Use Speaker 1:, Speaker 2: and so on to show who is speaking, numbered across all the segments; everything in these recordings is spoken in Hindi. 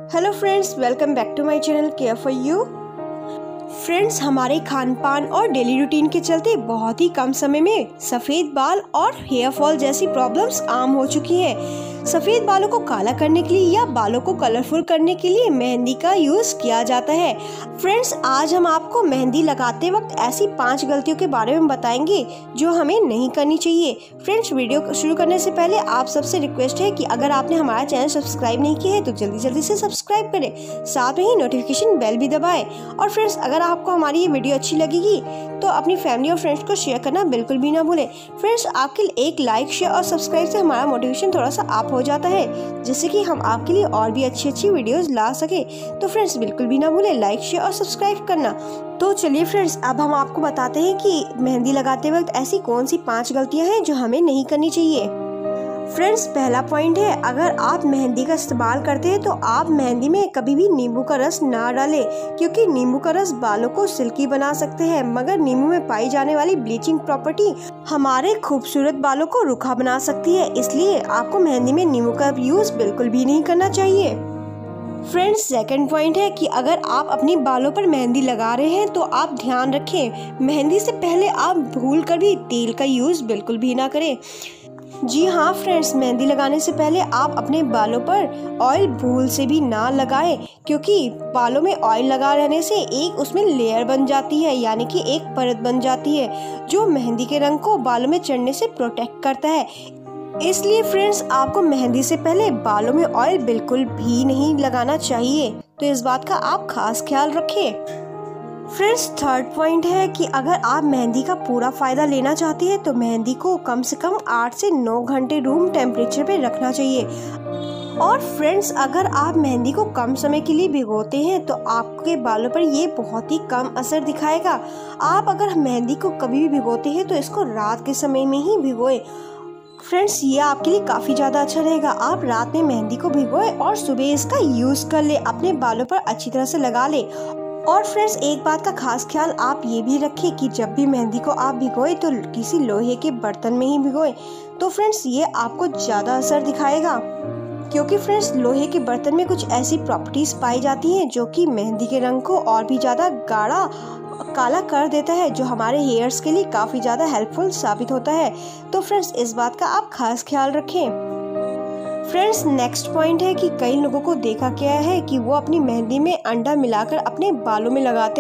Speaker 1: Hello friends, welcome back to my channel care for you. Friends, हमारे खान पान और डेली रूटीन के चलते बहुत ही कम समय में सफ़ेद बाल और हेयर फॉल जैसी प्रॉब्लम्स आम हो चुकी हैं। सफ़ेद बालों को काला करने के लिए या बालों को कलरफुल करने के लिए मेहंदी का यूज़ किया जाता है। फ्रेंड्स, आज हम आपको मेहंदी लगाते वक्त ऐसी 5 गलतियों के बारे में बताएंगे जो हमें नहीं करनी चाहिए। फ्रेंड्स, वीडियो शुरू करने से पहले आप सबसे रिक्वेस्ट है कि अगर आपने हमारा चैनल सब्सक्राइब नहीं किया है तो जल्दी से सब्सक्राइब करें, साथ में ही नोटिफिकेशन बेल भी दबाएं। और फ्रेंड्स, अगर आपको हमारी ये वीडियो अच्छी लगेगी तो अपनी फैमिली और फ्रेंड्स को शेयर करना बिल्कुल भी ना भूलें। फ्रेंड्स, आपके एक लाइक, शेयर और सब्सक्राइब से हमारा मोटिवेशन थोड़ा सा अप हो जाता है, जिससे कि हम आपके लिए और भी अच्छी वीडियोस ला सके। तो फ्रेंड्स, बिल्कुल भी ना भूलें लाइक, शेयर और सब्सक्राइब करना। तो चलिए फ्रेंड्स, अब हम आपको बताते हैं कि मेहंदी लगाते वक्त ऐसी कौन सी 5 गलतियां हैं जो हमें नहीं करनी चाहिए। फ्रेंड्स, पहला पॉइंट है, अगर आप मेहंदी का इस्तेमाल करते हैं तो आप मेहंदी में कभी भी नींबू का रस ना डालें, क्योंकि नींबू का रस बालों को सिल्की बना सकते हैं, मगर नींबू में पाई जाने वाली ब्लीचिंग प्रॉपर्टी हमारे खूबसूरत बालों को रूखा बना सकती है। इसलिए आपको मेहंदी में नींबू का यूज बिल्कुल भी नहीं करना चाहिए। फ्रेंड्स, सेकंड पॉइंट है कि अगर आप अपनी बालों पर मेहंदी लगा रहे हैं तो आप ध्यान रखें, मेहंदी से पहले आप भूल कर भी तेल का यूज बिल्कुल भी ना करें। जी हाँ फ्रेंड्स, मेहंदी लगाने से पहले आप अपने बालों पर ऑयल भूल से भी ना लगाएं, क्योंकि बालों में ऑयल लगा रहने से एक उसमें लेयर बन जाती है, यानी कि एक परत बन जाती है जो मेहंदी के रंग को बालों में चढ़ने से प्रोटेक्ट करता है। इसलिए फ्रेंड्स, आपको मेहंदी से पहले बालों में ऑयल बिल्कुल भी नहीं लगाना चाहिए, तो इस बात का आप खास ख्याल रखें। फ्रेंड्स, थर्ड पॉइंट है कि अगर आप मेहंदी का पूरा फ़ायदा लेना चाहते हैं तो मेहंदी को कम से कम 8 से 9 घंटे रूम टेम्परेचर पे रखना चाहिए। और फ्रेंड्स, अगर आप मेहंदी को कम समय के लिए भिगोते हैं तो आपके बालों पर ये बहुत ही कम असर दिखाएगा। आप अगर मेहंदी को कभी भी भिगोते हैं तो इसको रात के समय में ही भिगोएं। फ्रेंड्स, ये आपके लिए काफ़ी ज़्यादा अच्छा रहेगा। आप रात में मेहंदी को भिगोएं और सुबह इसका यूज़ कर ले, अपने बालों पर अच्छी तरह से लगा ले। और फ्रेंड्स, एक बात का खास ख्याल आप ये भी रखें कि जब भी मेहंदी को आप भिगोएं तो किसी लोहे के बर्तन में ही भिगोएं। तो फ्रेंड्स, ये आपको ज़्यादा असर दिखाएगा, क्योंकि फ्रेंड्स, लोहे के बर्तन में कुछ ऐसी प्रॉपर्टीज़ पाई जाती हैं जो कि मेहंदी के रंग को और भी ज़्यादा गाढ़ा काला कर देता है, जो हमारे हेयर्स के लिए काफ़ी ज़्यादा हेल्पफुल साबित होता है। तो फ्रेंड्स, इस बात का आप खास ख्याल रखें। फ्रेंड्स, नेक्स्ट पॉइंट है कि कई लोगों को देखा गया है कि वो अपनी मेहंदी में अंडा मिलाकर अपने बालों में लगाते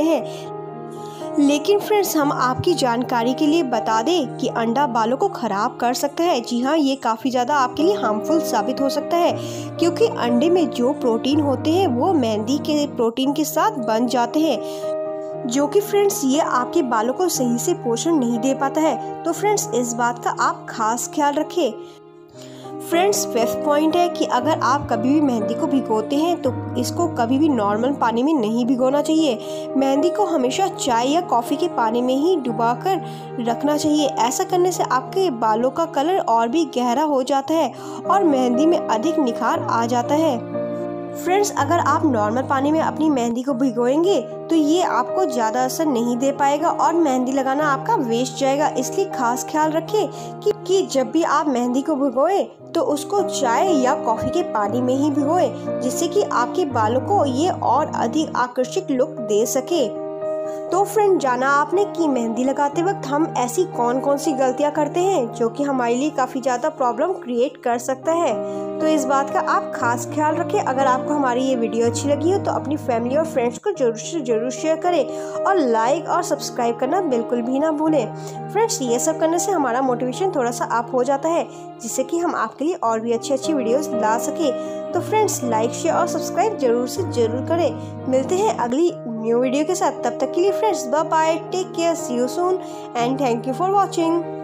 Speaker 1: हैं, लेकिन फ्रेंड्स, हम आपकी जानकारी के लिए बता दें कि अंडा बालों को ख़राब कर सकता है। जी हाँ, ये काफ़ी ज़्यादा आपके लिए हार्मफुल साबित हो सकता है, क्योंकि अंडे में जो प्रोटीन होते हैं वो मेहंदी के प्रोटीन के साथ बन जाते हैं, जो कि फ्रेंड्स ये आपके बालों को सही से पोषण नहीं दे पाता है। तो फ्रेंड्स, इस बात का आप खास ख्याल रखें। फ्रेंड्स, फिफ्थ पॉइंट है कि अगर आप कभी भी मेहंदी को भिगोते हैं तो इसको कभी भी नॉर्मल पानी में नहीं भिगोना चाहिए। मेहंदी को हमेशा चाय या कॉफ़ी के पानी में ही डुबाकर रखना चाहिए। ऐसा करने से आपके बालों का कलर और भी गहरा हो जाता है और मेहंदी में अधिक निखार आ जाता है। फ्रेंड्स, अगर आप नॉर्मल पानी में अपनी मेहंदी को भिगोएंगे तो ये आपको ज़्यादा असर नहीं दे पाएगा और मेहंदी लगाना आपका वेस्ट जाएगा। इसलिए खास ख्याल रखें कि जब भी आप मेहंदी को भिगोएं तो उसको चाय या कॉफ़ी के पानी में ही भिगोएं, जिससे कि आपके बालों को ये और अधिक आकर्षक लुक दे सके। तो फ्रेंड, जाना आपने कि मेहंदी लगाते वक्त हम ऐसी कौन कौन सी गलतियां करते हैं जो कि हमारे लिए काफ़ी ज़्यादा प्रॉब्लम क्रिएट कर सकता है। तो इस बात का आप खास ख्याल रखें। अगर आपको हमारी ये वीडियो अच्छी लगी हो तो अपनी फैमिली और फ्रेंड्स को जरूर शेयर करें और लाइक और सब्सक्राइब करना बिल्कुल भी ना भूलें। फ्रेंड्स, ये सब करने से हमारा मोटिवेशन थोड़ा सा अप हो जाता है, जिससे कि हम आपके लिए और भी अच्छी वीडियोज़ ला सके। तो फ्रेंड्स, लाइक, शेयर और सब्सक्राइब जरूर करें। मिलते हैं अगली न्यू वीडियो के साथ। तब तक के लिए friends, bye bye, take care, see you soon and thank you for watching.